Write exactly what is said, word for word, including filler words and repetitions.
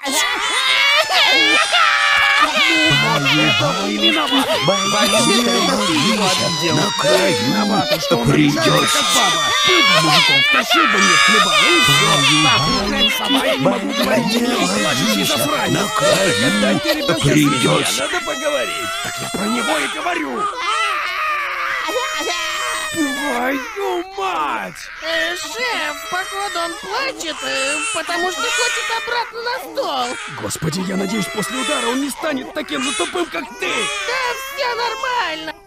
Это вы виноваты! Боюсь, Это ты его обидел! на краю Виноваты, что он придется. рычал, как баба! Был бы мужиком, втащил бы мне в хлеба, и все! Так ругать сама я не могу говорить, не плачущий засранец! На краю Дайте, ребята, придется. свинья, надо поговорить! Так я про него и говорю! Твою мать! Э, шеф, походу он плачет, э, потому что хочет обратно на стол. Господи, я надеюсь, после удара он не станет таким же тупым, как ты! Да все нормально.